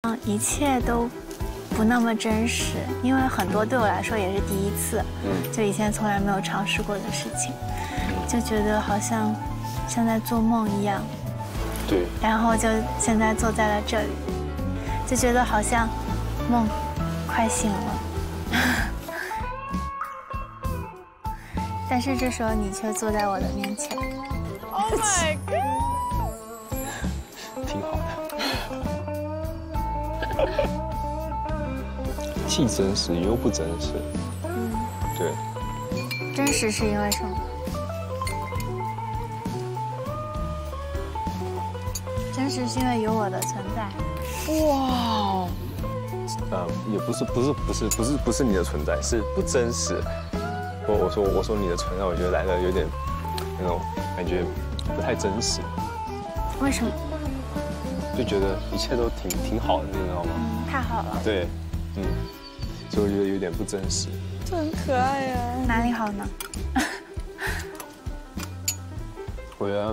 一切都不那么真实，因为很多对我来说也是第一次，就以前从来没有尝试过的事情，就觉得好像在做梦一样。 对。 然后就现在坐在了这里，就觉得好像梦快醒了。但是这时候你却坐在我的面前。 Oh my god！ 挺好的。既真实又不真实。对。 真实是因为什么？真实是因为有我的存在。 哇！ 也不是你的存在，是不真实。我说你的存在，我觉得来的有点那种感觉不太真实。 为什么？ 就觉得一切都挺好的，你知道吗？ 太好了。 对，所以我觉得有点不真实。 这很可爱呀。 哪里好呢？ 我觉得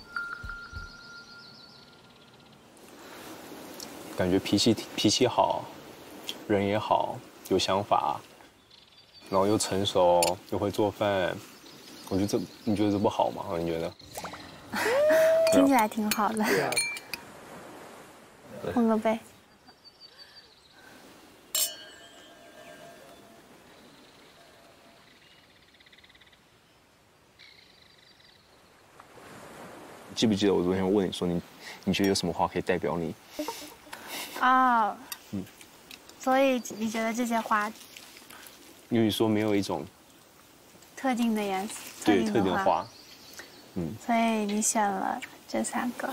感觉脾气好，人也好，有想法，然后又成熟，又会做饭。我觉得你觉得这不好吗？你觉得？ 听起来挺好的。碰个杯。 记不记得我昨天问你说你觉得有什么花可以代表你？ 哦。所以你觉得这些花？ 因为你说没有一种特定的颜色， 对，特定的花。 所以你选了这3个。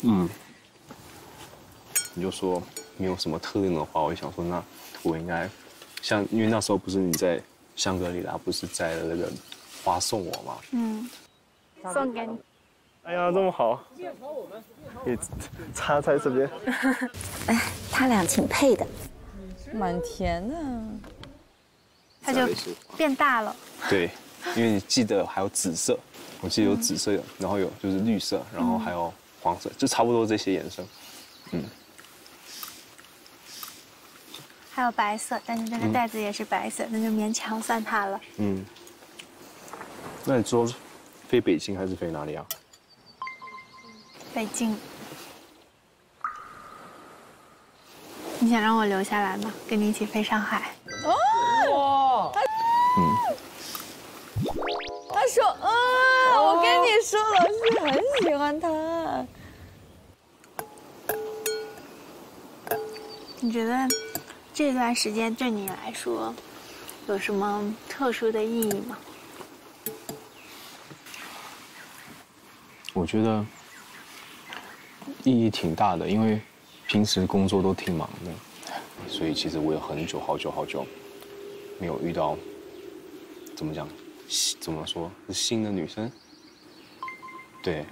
你就说没有什么特定的花，我就想说那我应该像，因为那时候不是你在香格里拉不是摘了那个花送我吗？ 送给你。 哎呀，这么好，给插在这边。 哎，他俩挺配的， 蛮甜的。 它就变大了。 对，因为你记得还有紫色，我记得有紫色，然后有就是绿色，然后还有黄色，就差不多这些颜色。 还有白色，但是这个袋子也是白色，那就勉强算它了。 那你说飞北京还是飞哪里啊？ 北京。你想让我留下来吗？跟你一起飞上海。 哦。他说，我跟你说，老师很喜欢他。 你觉得这段时间对你来说有什么特殊的意义吗？ 我觉得意义挺大的，因为平时工作都挺忙的，所以其实我有好久没有遇到，怎么说是新的女生。对，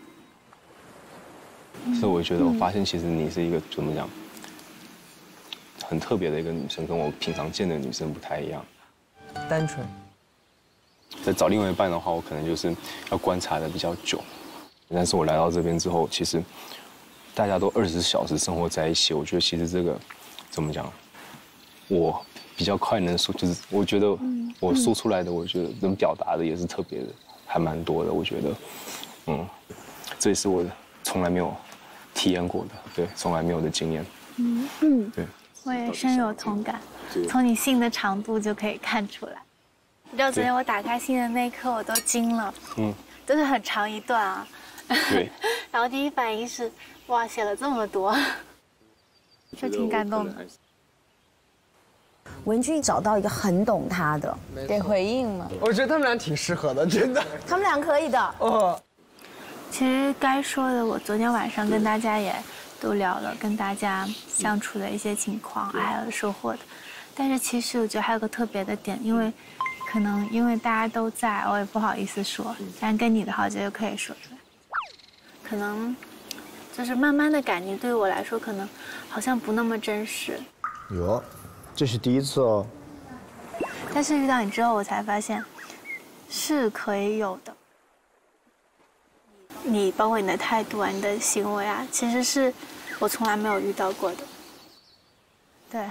所以我觉得我发现其实你是一个怎么讲，很特别的一个女生，跟我平常见的女生不太一样。 单纯。 在找另外一半的话，我可能就是要观察的比较久。但是我来到这边之后，其实大家都24小时生活在一起，我觉得其实这个怎么讲，我比较快能说，就是我觉得我说出来的，我觉得能表达的也是特别的，还蛮多的。我觉得，这也是我从来没有体验过的，对，从来没有的经验。对。 我也深有同感，从你信的长度就可以看出来。你知道昨天我打开信的那一刻，我都惊了。都是很长一段啊。 对。 然后第一反应是，哇，写了这么多，就挺感动的。 文俊找到一个很懂他的， 给回应嘛。 我觉得他们俩挺适合的，真的。 他们俩可以的。 其实该说的，我昨天晚上跟大家也都聊了，跟大家相处的一些情况，还有收获的。但是其实我觉得还有个特别的点，因为大家都在，我也不好意思说，但跟你的话，我觉得可以说出来。可能就是慢慢的感情对于我来说，可能好像不那么真实。 哟，这是第一次哦。 但是遇到你之后，我才发现是可以有的。你包括你的态度啊，你的行为啊，其实是我从来没有遇到过的。 对，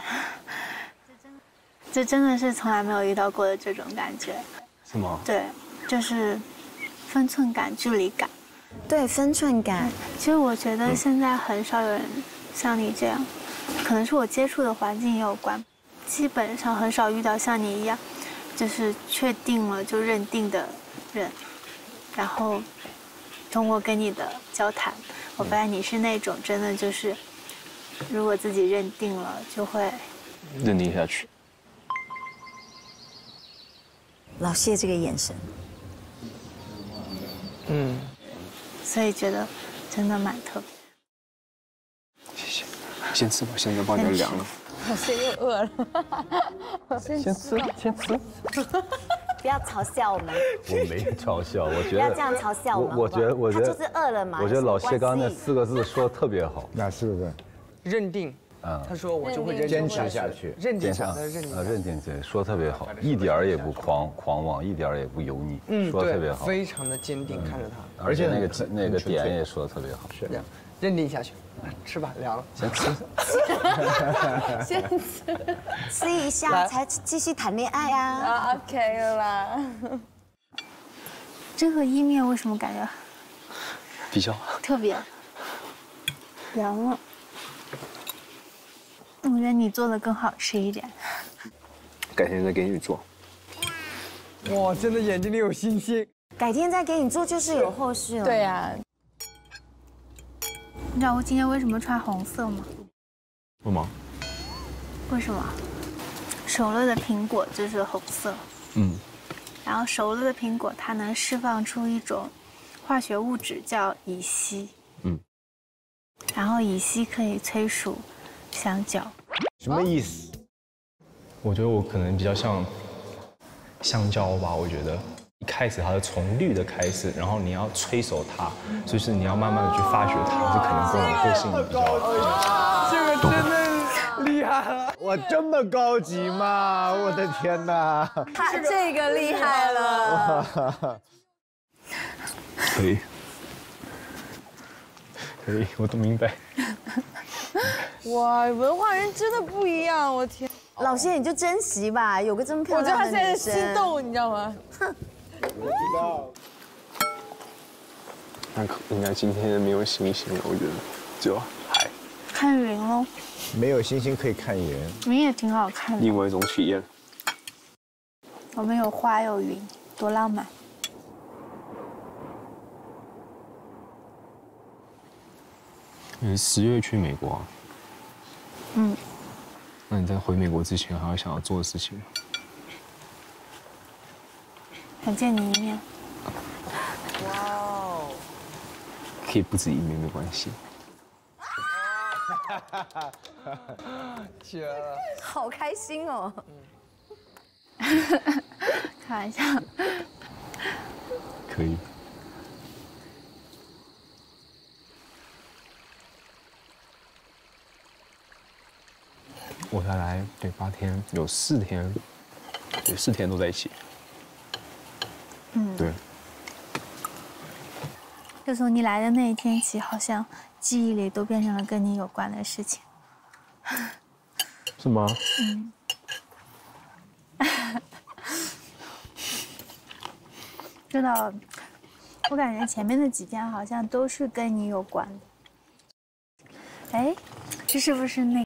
这真的是从来没有遇到过的这种感觉。 是吗？ 对，就是分寸感、距离感。 对，分寸感。 其实我觉得现在很少有人像你这样，可能是我接触的环境也有关，基本上很少遇到像你一样，就是确定了就认定的人。然后通过跟你的交谈，我发现你是那种真的就是，如果自己认定了，就会认定下去。 老谢这个眼神， 所以觉得真的蛮特别。 谢谢，先吃吧，现在帮你凉了。 老谢又饿了。 先吃，先吃。 不要嘲笑我们， 我没嘲笑，我觉得不要这样嘲笑我们。 我觉得他就是饿了嘛。 我觉得老谢刚刚那有什么 4个字说的特别好。 那是不是？ 认定。他说我就会坚持下去， 认定下来，认定。 认定对，说特别好，一点儿也不狂妄，一点儿也不油腻，说的特别好， 非常的坚定看着他， 而且那个点也说的特别好。 是，认定下去，吃吧，凉了， 先吃。 先吃一下才继续谈恋爱啊。 啊 ，OK 了啦。 这个意面为什么感觉比较特别凉了？我觉得你做的更好吃一点。 改天再给你做。 哇，真的眼睛里有星星。 改天再给你做，就是有后续了。 对呀。 你知道我今天为什么穿红色吗？ 为吗？ 为什么？熟了的苹果就是红色。然后熟了的苹果它能释放出一种化学物质叫乙烯。然后乙烯可以催熟香蕉。 什么意思？ 我觉得我可能比较像香蕉吧。我觉得一开始它是从绿的开始，然后你要催熟它，就是你要慢慢的去发掘它，这可能跟我个性比较。 这个真的厉害了。 我这么高级吗？我的天哪！ 他这个厉害了。 可以，可以，我都明白。 哇，文化人真的不一样，我天！ 老谢你就珍惜吧，有个这么漂我觉得亮的女他现在生。 心动，你知道吗？ 那应该今天没有星星了，我觉得只有海。 看云喽， 没有星星可以看云。 云也挺好看的。 另外一种体验。 我们有花有云，多浪漫。 你10月去美国啊？那你在回美国之前还有想要做的事情吗？ 想见你一面。 哇哦！ 可以不止一面没关系。 绝了！ 好开心哦。 开玩笑。 可以。我才来对8天，有4天，对4天都在一起。对。 就从你来的那一天起，好像记忆里都变成了跟你有关的事情。 是吗？ 知道，我感觉前面的几天好像都是跟你有关的。哎，这是不是那